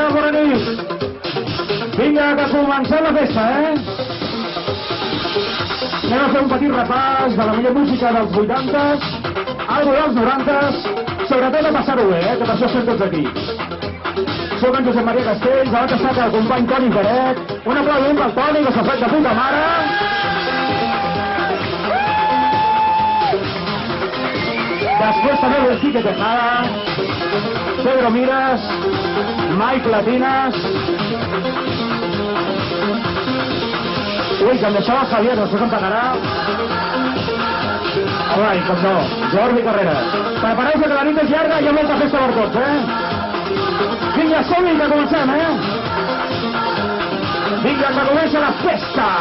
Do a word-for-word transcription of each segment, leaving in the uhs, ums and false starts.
bona, bona nit. Vinga, que comencem la festa, eh? Anem a fer un petit repàs de la millor música dels vuitantes, algo dels norantes, sobretot a passar-ho bé, eh? Que per això estem tots aquí. Soc en Josep Maria Castells, a l'altre costat el company Toni Peret. Un aplaudiment pel Toni, que s'ha fet de puta mare. Després també el Quique Tejada, Pedro Miras, Mike Latinas. Ui, que em deixava el Javier, després em pagarà. Alright, com no, Jordi Carreras. Prepareu-vos que la nit és llarga i hi ha molta festa per tots, eh? Vinga, som-hi, que comencem, eh? Vinga, que comença la festa!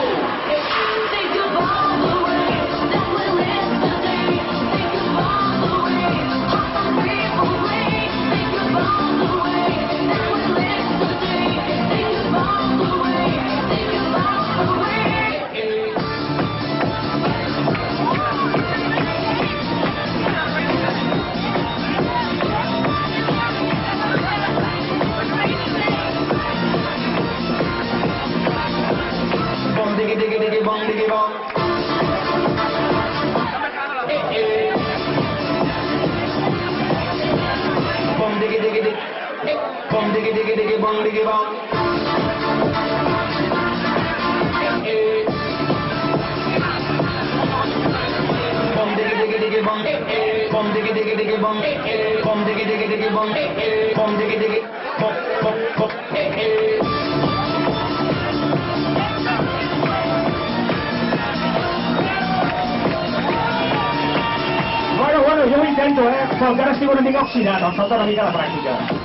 Think of all the ways that we lived today. Think of all the diggy diggy dig. Bum diggy diggy diggy bum diggy bum. Bum diggy diggy diggy bum. Bum diggy diggy diggy bum. Bum diggy diggy diggy bum. Bum diggy diggy. Bum bum bum. Bueno, bueno, jo ho intento, eh? Però encara estic una mica oxidat, em falta una mica de pràctica.